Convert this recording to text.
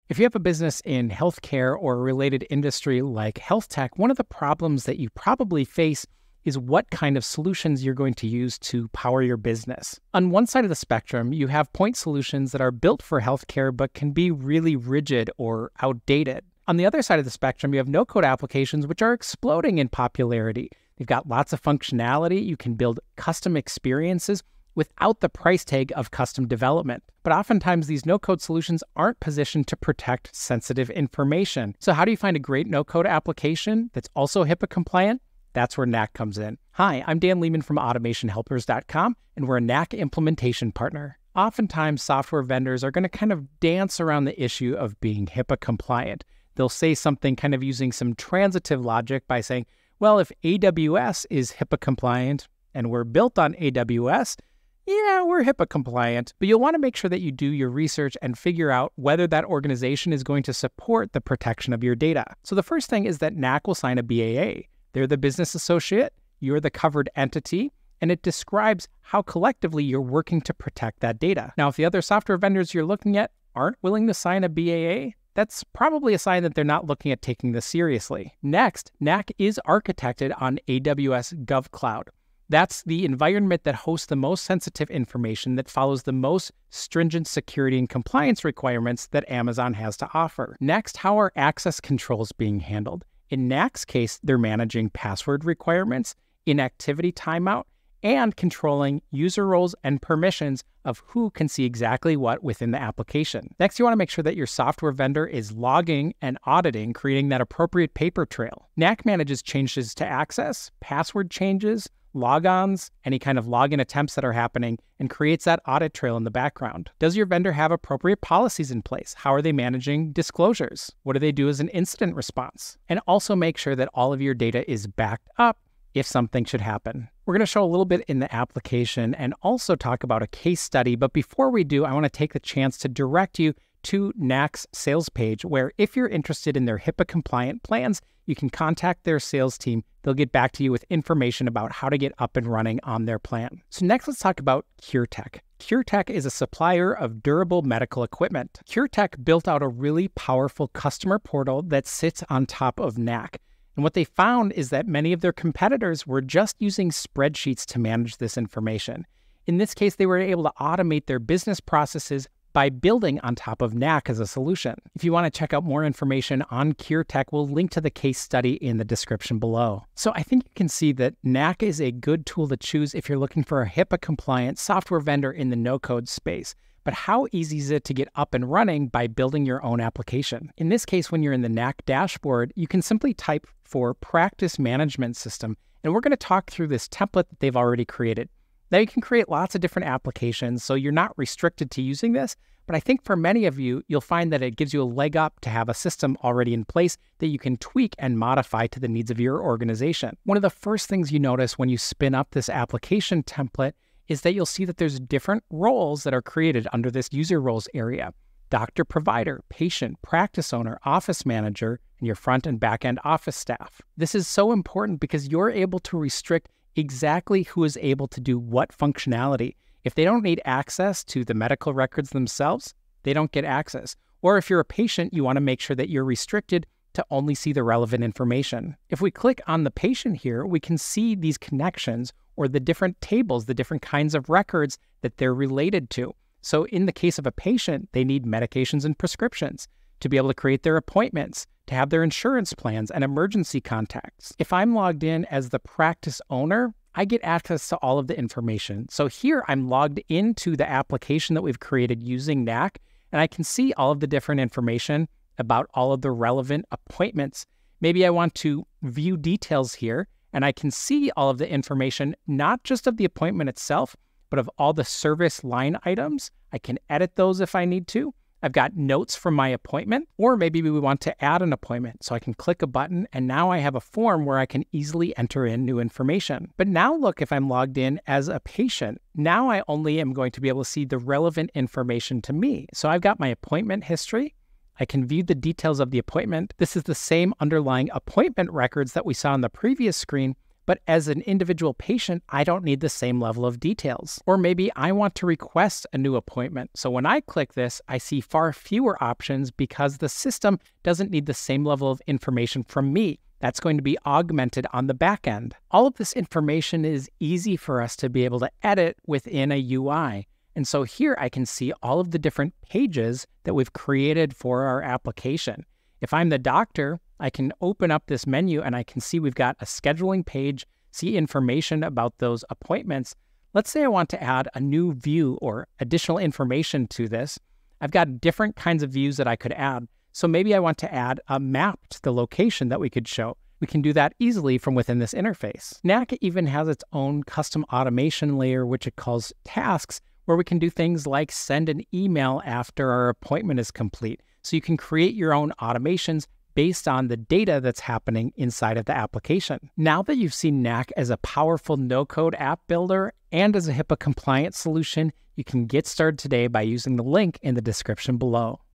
If you have a business in healthcare or a related industry like health tech, one of the problems that you probably face is what kind of solutions you're going to use to power your business. On one side of the spectrum, you have point solutions that are built for healthcare but can be really rigid or outdated. On the other side of the spectrum, you have no-code applications which are exploding in popularity. They've got lots of functionality. You can build custom experiences without the price tag of custom development. But oftentimes these no-code solutions aren't positioned to protect sensitive information. So how do you find a great no-code application that's also HIPAA compliant? That's where Knack comes in. Hi, I'm Dan Lehman from AutomationHelpers.com, and we're a Knack implementation partner. Oftentimes software vendors are going to kind of dance around the issue of being HIPAA compliant. They'll say something kind of using some transitive logic by saying, well, if AWS is HIPAA compliant and we're built on AWS, yeah, we're HIPAA compliant, but you'll want to make sure that you do your research and figure out whether that organization is going to support the protection of your data. So the first thing is that Knack will sign a BAA. They're the business associate, you're the covered entity, and it describes how collectively you're working to protect that data. Now, if the other software vendors you're looking at aren't willing to sign a BAA, that's probably a sign that they're not looking at taking this seriously. Next, Knack is architected on AWS GovCloud. That's the environment that hosts the most sensitive information that follows the most stringent security and compliance requirements that Amazon has to offer. Next, how are access controls being handled? In Knack's case, they're managing password requirements, inactivity timeout, and controlling user roles and permissions of who can see exactly what within the application. Next, you want to make sure that your software vendor is logging and auditing, creating that appropriate paper trail. Knack manages changes to access, password changes, logons, any kind of login attempts that are happening, and creates that audit trail in the background. Does your vendor have appropriate policies in place? How are they managing disclosures? What do they do as an incident response? And also make sure that all of your data is backed up if something should happen. We're going to show a little bit in the application and also talk about a case study. But before we do, I want to take the chance to direct you to Knack's sales page, where if you're interested in their HIPAA compliant plans, you can contact their sales team. They'll get back to you with information about how to get up and running on their plan. So next, let's talk about CureTech. CureTech is a supplier of durable medical equipment. CureTech built out a really powerful customer portal that sits on top of Knack. And what they found is that many of their competitors were just using spreadsheets to manage this information. In this case, they were able to automate their business processes by building on top of Knack as a solution. If you want to check out more information on CureTech, we'll link to the case study in the description below. So I think you can see that Knack is a good tool to choose if you're looking for a HIPAA-compliant software vendor in the no-code space. But how easy is it to get up and running by building your own application? In this case, when you're in the Knack dashboard, you can simply type for Practice Management System, and we're going to talk through this template that they've already created. Now, you can create lots of different applications, so you're not restricted to using this, but I think for many of you, you'll find that it gives you a leg up to have a system already in place that you can tweak and modify to the needs of your organization. One of the first things you notice when you spin up this application template is that you'll see that there's different roles that are created under this user roles area. Doctor, provider, patient, practice owner, office manager, and your front and back end office staff. This is so important because you're able to restrict exactly who is able to do what functionality. If they don't need access to the medical records themselves, they don't get access. Or if you're a patient, you want to make sure that you're restricted to only see the relevant information. If we click on the patient here, we can see these connections or the different tables, the different kinds of records that they're related to. So in the case of a patient, they need medications and prescriptions to be able to create their appointments, to have their insurance plans and emergency contacts. If I'm logged in as the practice owner, I get access to all of the information. So here I'm logged into the application that we've created using Knack, and I can see all of the different information about all of the relevant appointments. Maybe I want to view details here, and I can see all of the information, not just of the appointment itself, but of all the service line items. I can edit those if I need to. I've got notes from my appointment, or maybe we want to add an appointment. So I can click a button, and now I have a form where I can easily enter in new information. But now look, if I'm logged in as a patient, now I only am going to be able to see the relevant information to me. So I've got my appointment history. I can view the details of the appointment. This is the same underlying appointment records that we saw on the previous screen, But as an individual patient, I don't need the same level of details. Or maybe I want to request a new appointment. So when I click this, I see far fewer options because the system doesn't need the same level of information from me. That's going to be augmented on the back end. All of this information is easy for us to be able to edit within a UI. And so here I can see all of the different pages that we've created for our application. If I'm the doctor, I can open up this menu and I can see we've got a scheduling page, see information about those appointments. Let's say I want to add a new view or additional information to this. I've got different kinds of views that I could add. So maybe I want to add a map to the location that we could show. We can do that easily from within this interface. Knack even has its own custom automation layer, which it calls tasks, where we can do things like send an email after our appointment is complete. So you can create your own automations based on the data that's happening inside of the application. Now that you've seen Knack as a powerful no-code app builder and as a HIPAA-compliant solution, you can get started today by using the link in the description below.